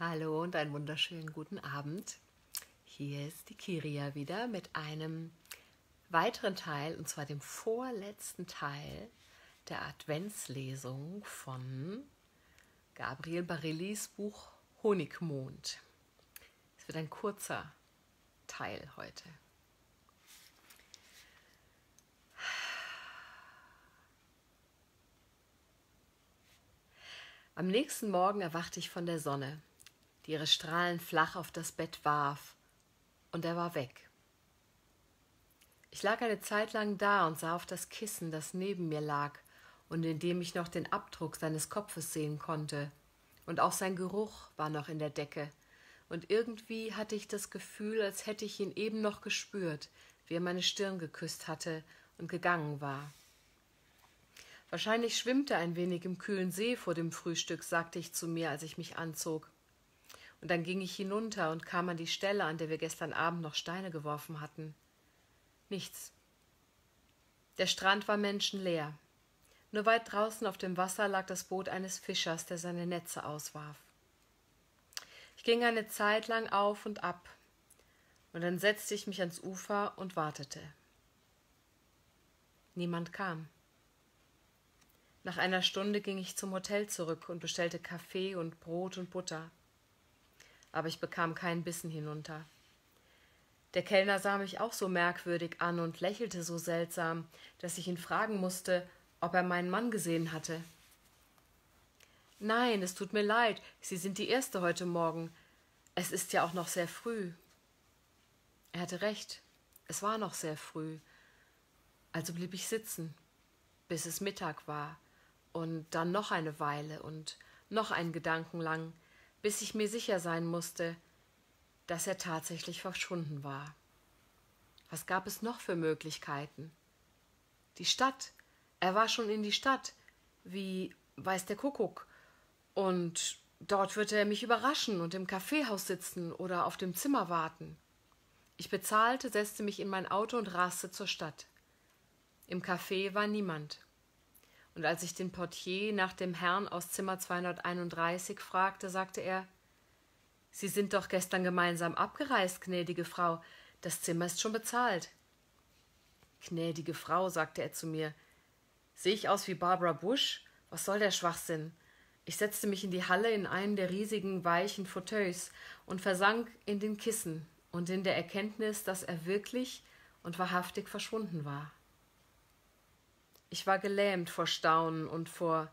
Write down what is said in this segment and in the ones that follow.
Hallo und einen wunderschönen guten Abend. Hier ist die Kiria wieder mit einem weiteren Teil, und zwar dem vorletzten Teil der Adventslesung von Gabriel Barillis Buch Honigmond. Es wird ein kurzer Teil heute. Am nächsten Morgen erwachte ich von der Sonne, die ihre Strahlen flach auf das Bett warf, und er war weg. Ich lag eine Zeit lang da und sah auf das Kissen, das neben mir lag und in dem ich noch den Abdruck seines Kopfes sehen konnte, und auch sein Geruch war noch in der Decke, und irgendwie hatte ich das Gefühl, als hätte ich ihn eben noch gespürt, wie er meine Stirn geküsst hatte und gegangen war. Wahrscheinlich schwimmt er ein wenig im kühlen See vor dem Frühstück, sagte ich zu mir, als ich mich anzog. Und dann ging ich hinunter und kam an die Stelle, an der wir gestern Abend noch Steine geworfen hatten. Nichts. Der Strand war menschenleer. Nur weit draußen auf dem Wasser lag das Boot eines Fischers, der seine Netze auswarf. Ich ging eine Zeit lang auf und ab, und dann setzte ich mich ans Ufer und wartete. Niemand kam. Nach einer Stunde ging ich zum Hotel zurück und bestellte Kaffee und Brot und Butter. Aber ich bekam keinen Bissen hinunter. Der Kellner sah mich auch so merkwürdig an und lächelte so seltsam, dass ich ihn fragen musste, ob er meinen Mann gesehen hatte. »Nein, es tut mir leid, Sie sind die Erste heute Morgen. Es ist ja auch noch sehr früh.« Er hatte recht, es war noch sehr früh. Also blieb ich sitzen, bis es Mittag war, und dann noch eine Weile und noch einen Gedanken lang, bis ich mir sicher sein musste, dass er tatsächlich verschwunden war. Was gab es noch für Möglichkeiten? Die Stadt. Er war schon in die Stadt, wie weiß der Kuckuck. Und dort würde er mich überraschen und im Kaffeehaus sitzen oder auf dem Zimmer warten. Ich bezahlte, setzte mich in mein Auto und raste zur Stadt. Im Café war niemand. Und als ich den Portier nach dem Herrn aus Zimmer 231 fragte, sagte er: »Sie sind doch gestern gemeinsam abgereist, gnädige Frau. Das Zimmer ist schon bezahlt.« »Gnädige Frau«, sagte er zu mir, »sehe ich aus wie Barbara Bush? Was soll der Schwachsinn?« Ich setzte mich in die Halle in einen der riesigen, weichen Fauteuils und versank in den Kissen und in der Erkenntnis, dass er wirklich und wahrhaftig verschwunden war. Ich war gelähmt vor Staunen und vor,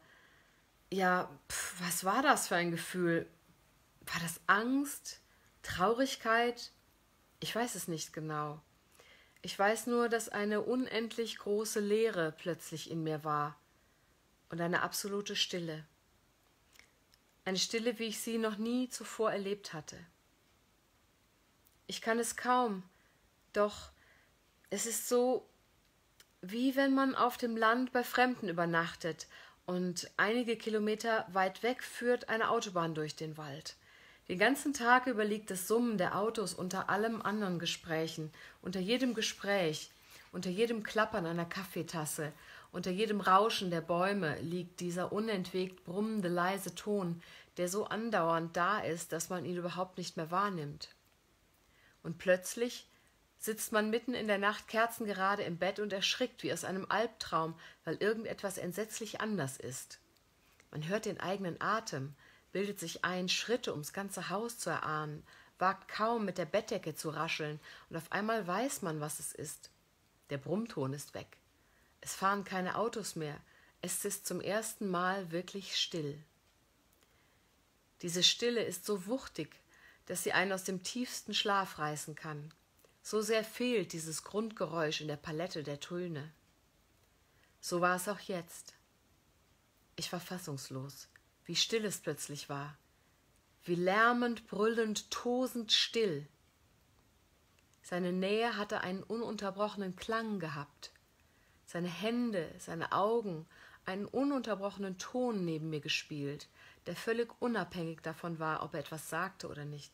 was war das für ein Gefühl? War das Angst? Traurigkeit? Ich weiß es nicht genau. Ich weiß nur, dass eine unendlich große Leere plötzlich in mir war und eine absolute Stille. Eine Stille, wie ich sie noch nie zuvor erlebt hatte. Ich kann es kaum, doch es ist so, wie wenn man auf dem Land bei Fremden übernachtet und einige Kilometer weit weg führt eine Autobahn durch den Wald. Den ganzen Tag über liegt das Summen der Autos unter allem anderen Gesprächen, unter jedem Gespräch, unter jedem Klappern einer Kaffeetasse, unter jedem Rauschen der Bäume liegt dieser unentwegt brummende leise Ton, der so andauernd da ist, dass man ihn überhaupt nicht mehr wahrnimmt. Und plötzlich sitzt man mitten in der Nacht kerzengerade im Bett und erschrickt wie aus einem Albtraum, weil irgendetwas entsetzlich anders ist. Man hört den eigenen Atem, bildet sich ein, Schritte ums ganze Haus zu erahnen, wagt kaum mit der Bettdecke zu rascheln, und auf einmal weiß man, was es ist. Der Brummton ist weg. Es fahren keine Autos mehr. Es ist zum ersten Mal wirklich still. Diese Stille ist so wuchtig, dass sie einen aus dem tiefsten Schlaf reißen kann. So sehr fehlt dieses Grundgeräusch in der Palette der Töne. So war es auch jetzt. Ich war fassungslos, wie still es plötzlich war, wie lärmend, brüllend, tosend still. Seine Nähe hatte einen ununterbrochenen Klang gehabt. Seine Hände, seine Augen, einen ununterbrochenen Ton neben mir gespielt, der völlig unabhängig davon war, ob er etwas sagte oder nicht.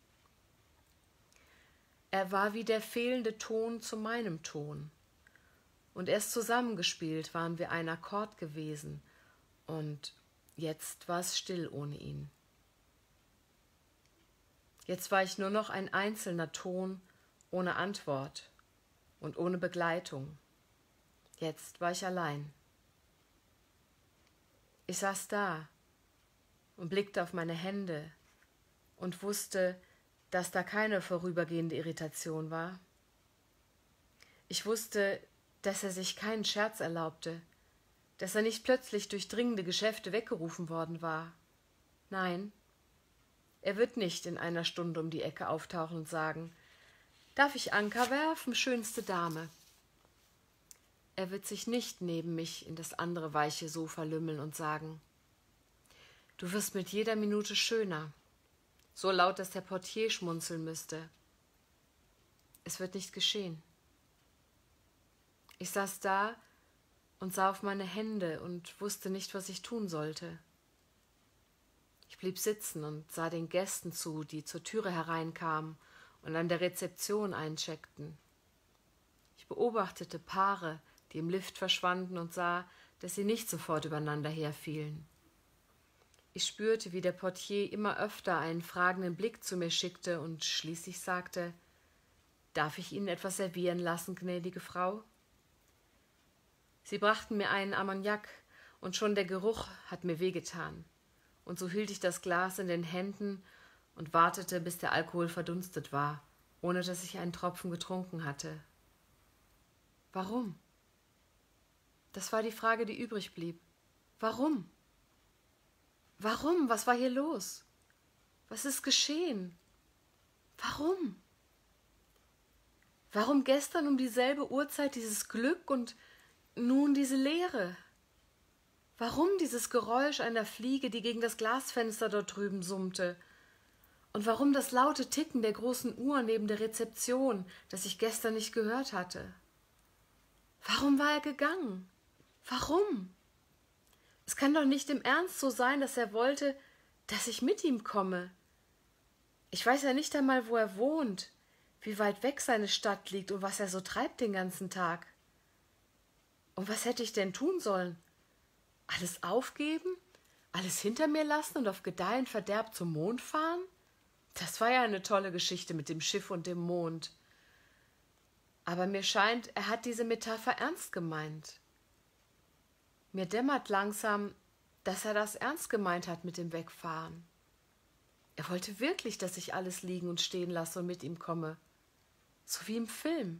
Er war wie der fehlende Ton zu meinem Ton. Und erst zusammengespielt waren wir ein Akkord gewesen, und jetzt war es still ohne ihn. Jetzt war ich nur noch ein einzelner Ton ohne Antwort und ohne Begleitung. Jetzt war ich allein. Ich saß da und blickte auf meine Hände und wusste, dass da keine vorübergehende Irritation war. Ich wusste, dass er sich keinen Scherz erlaubte, dass er nicht plötzlich durch dringende Geschäfte weggerufen worden war. Nein, er wird nicht in einer Stunde um die Ecke auftauchen und sagen: »Darf ich Anker werfen, schönste Dame?« Er wird sich nicht neben mich in das andere weiche Sofa lümmeln und sagen: »Du wirst mit jeder Minute schöner«, so laut, dass der Portier schmunzeln müsste. Es wird nicht geschehen. Ich saß da und sah auf meine Hände und wusste nicht, was ich tun sollte. Ich blieb sitzen und sah den Gästen zu, die zur Türe hereinkamen und an der Rezeption eincheckten. Ich beobachtete Paare, die im Lift verschwanden, und sah, dass sie nicht sofort übereinander herfielen. Ich spürte, wie der Portier immer öfter einen fragenden Blick zu mir schickte und schließlich sagte: »Darf ich Ihnen etwas servieren lassen, gnädige Frau?« Sie brachten mir einen Ammoniak, und schon der Geruch hat mir wehgetan. Und so hielt ich das Glas in den Händen und wartete, bis der Alkohol verdunstet war, ohne dass ich einen Tropfen getrunken hatte. Warum? Das war die Frage, die übrig blieb. Warum? Warum? Was war hier los? Was ist geschehen? Warum? Warum gestern um dieselbe Uhrzeit dieses Glück und nun diese Leere? Warum dieses Geräusch einer Fliege, die gegen das Glasfenster dort drüben summte? Und warum das laute Ticken der großen Uhr neben der Rezeption, das ich gestern nicht gehört hatte? Warum war er gegangen? Warum? Es kann doch nicht im Ernst so sein, dass er wollte, dass ich mit ihm komme. Ich weiß ja nicht einmal, wo er wohnt, wie weit weg seine Stadt liegt und was er so treibt den ganzen Tag. Und was hätte ich denn tun sollen? Alles aufgeben? Alles hinter mir lassen und auf Gedeih und Verderb zum Mond fahren? Das war ja eine tolle Geschichte mit dem Schiff und dem Mond. Aber mir scheint, er hat diese Metapher ernst gemeint. Mir dämmert langsam, dass er das ernst gemeint hat mit dem Wegfahren. Er wollte wirklich, dass ich alles liegen und stehen lasse und mit ihm komme. So wie im Film.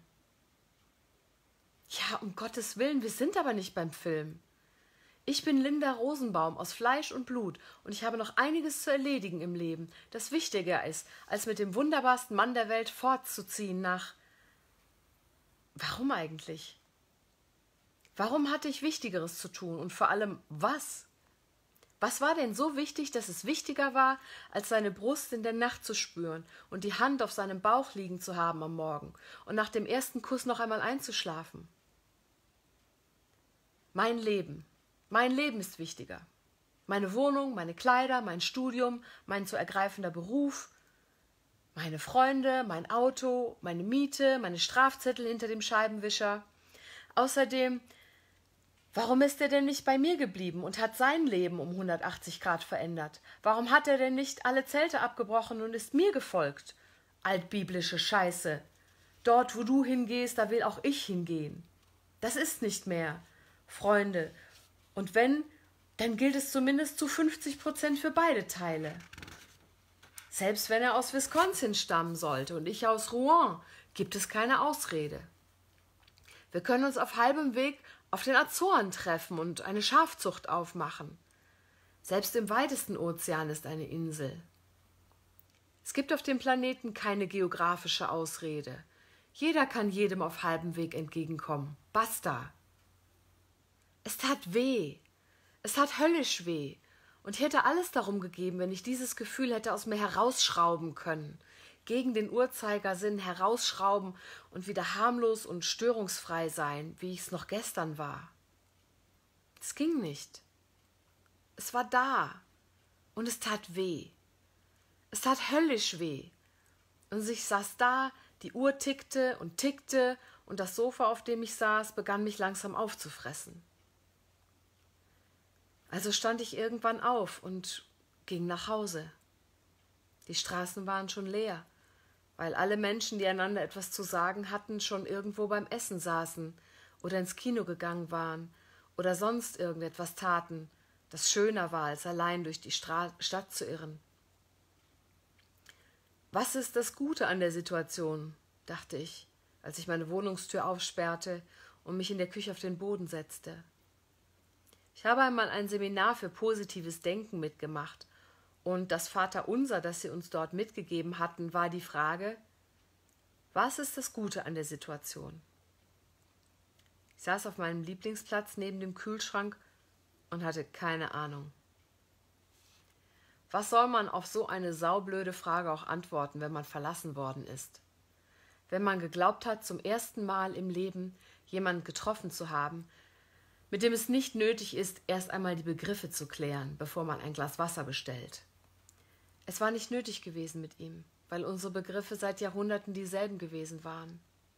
Ja, um Gottes Willen, wir sind aber nicht beim Film. Ich bin Linda Rosenbaum aus Fleisch und Blut und ich habe noch einiges zu erledigen im Leben, das wichtiger ist, als mit dem wunderbarsten Mann der Welt fortzuziehen nach... Warum eigentlich? Warum hatte ich Wichtigeres zu tun und vor allem was? Was war denn so wichtig, dass es wichtiger war, als seine Brust in der Nacht zu spüren und die Hand auf seinem Bauch liegen zu haben am Morgen und nach dem ersten Kuss noch einmal einzuschlafen? Mein Leben ist wichtiger. Meine Wohnung, meine Kleider, mein Studium, mein zu ergreifender Beruf, meine Freunde, mein Auto, meine Miete, meine Strafzettel hinter dem Scheibenwischer. Außerdem, warum ist er denn nicht bei mir geblieben und hat sein Leben um 180 Grad verändert? Warum hat er denn nicht alle Zelte abgebrochen und ist mir gefolgt? Altbiblische Scheiße. Dort, wo du hingehst, da will auch ich hingehen. Das ist nicht mehr, Freunde. Und wenn, dann gilt es zumindest zu 50% für beide Teile. Selbst wenn er aus Wisconsin stammen sollte und ich aus Rouen, gibt es keine Ausrede. Wir können uns auf halbem Weg auf den Azoren treffen und eine Schafzucht aufmachen. Selbst im weitesten Ozean ist eine Insel. Es gibt auf dem Planeten keine geografische Ausrede. Jeder kann jedem auf halbem Weg entgegenkommen. Basta. Es tat weh. Es tat höllisch weh. Und ich hätte alles darum gegeben, wenn ich dieses Gefühl hätte aus mir herausschrauben können. Gegen den Uhrzeigersinn herausschrauben und wieder harmlos und störungsfrei sein, wie ich es noch gestern war. Es ging nicht. Es war da. Und es tat weh. Es tat höllisch weh. Und ich saß da, die Uhr tickte und das Sofa, auf dem ich saß, begann mich langsam aufzufressen. Also stand ich irgendwann auf und ging nach Hause. Die Straßen waren schon leer, weil alle Menschen, die einander etwas zu sagen hatten, schon irgendwo beim Essen saßen oder ins Kino gegangen waren oder sonst irgendetwas taten, das schöner war, als allein durch die Stadt zu irren. Was ist das Gute an der Situation, dachte ich, als ich meine Wohnungstür aufsperrte und mich in der Küche auf den Boden setzte. Ich habe einmal ein Seminar für positives Denken mitgemacht, und das Vaterunser, das sie uns dort mitgegeben hatten, war die Frage: Was ist das Gute an der Situation? Ich saß auf meinem Lieblingsplatz neben dem Kühlschrank und hatte keine Ahnung. Was soll man auf so eine saublöde Frage auch antworten, wenn man verlassen worden ist? Wenn man geglaubt hat, zum ersten Mal im Leben jemanden getroffen zu haben, mit dem es nicht nötig ist, erst einmal die Begriffe zu klären, bevor man ein Glas Wasser bestellt. Es war nicht nötig gewesen mit ihm, weil unsere Begriffe seit Jahrhunderten dieselben gewesen waren.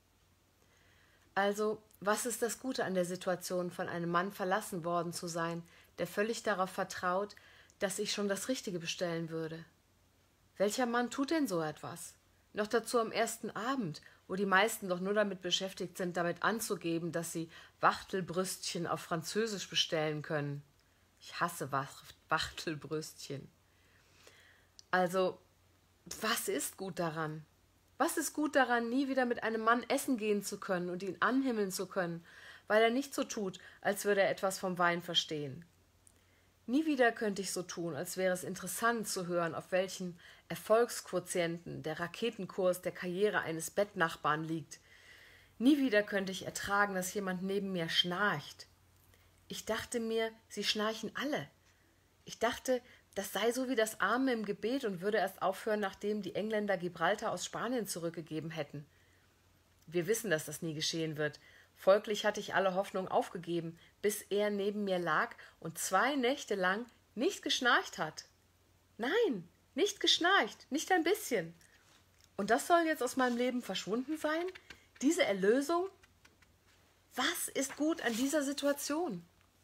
Also, was ist das Gute an der Situation, von einem Mann verlassen worden zu sein, der völlig darauf vertraut, dass ich schon das Richtige bestellen würde? Welcher Mann tut denn so etwas? Noch dazu am ersten Abend, wo die meisten doch nur damit beschäftigt sind, damit anzugeben, dass sie Wachtelbrüstchen auf Französisch bestellen können. Ich hasse Wachtelbrüstchen. Also, was ist gut daran? Was ist gut daran, nie wieder mit einem Mann essen gehen zu können und ihn anhimmeln zu können, weil er nicht so tut, als würde er etwas vom Wein verstehen? Nie wieder könnte ich so tun, als wäre es interessant zu hören, auf welchen Erfolgsquotienten der Raketenkurs der Karriere eines Bettnachbarn liegt. Nie wieder könnte ich ertragen, dass jemand neben mir schnarcht. Ich dachte mir, sie schnarchen alle. Ich dachte, das sei so wie das Amen im Gebet und würde erst aufhören, nachdem die Engländer Gibraltar aus Spanien zurückgegeben hätten. Wir wissen, dass das nie geschehen wird. Folglich hatte ich alle Hoffnung aufgegeben, bis er neben mir lag und 2 Nächte lang nicht geschnarcht hat. Nein, nicht geschnarcht, nicht ein bisschen. Und das soll jetzt aus meinem Leben verschwunden sein? Diese Erlösung? Was ist gut an dieser Situation?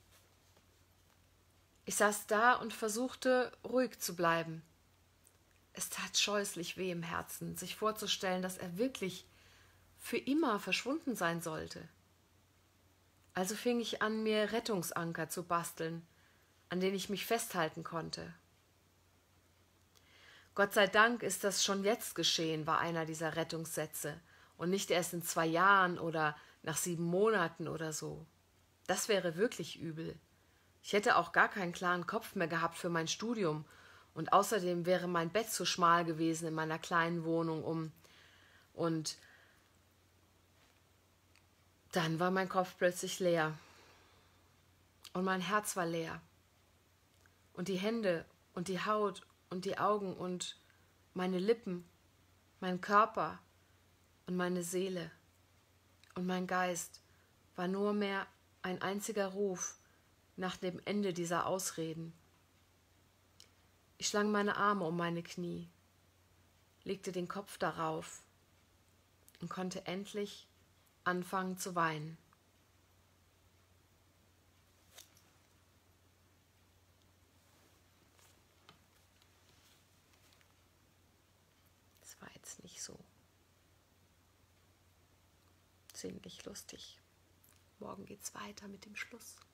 Ich saß da und versuchte, ruhig zu bleiben. Es tat scheußlich weh im Herzen, sich vorzustellen, dass er wirklich für immer verschwunden sein sollte. Also fing ich an, mir Rettungsanker zu basteln, an denen ich mich festhalten konnte. Gott sei Dank ist das schon jetzt geschehen, war einer dieser Rettungssätze, und nicht erst in 2 Jahren oder nach 7 Monaten oder so. Das wäre wirklich übel. Ich hätte auch gar keinen klaren Kopf mehr gehabt für mein Studium, und außerdem wäre mein Bett zu schmal gewesen in meiner kleinen Wohnung und dann war mein Kopf plötzlich leer und mein Herz war leer und die Hände und die Haut und die Augen und meine Lippen, mein Körper und meine Seele und mein Geist war nur mehr ein einziger Ruf nach dem Ende dieser Ausreden. Ich schlang meine Arme um meine Knie, legte den Kopf darauf und konnte endlich anfangen zu weinen. Das war jetzt nicht so ziemlich lustig. Morgen geht's weiter mit dem Schluss.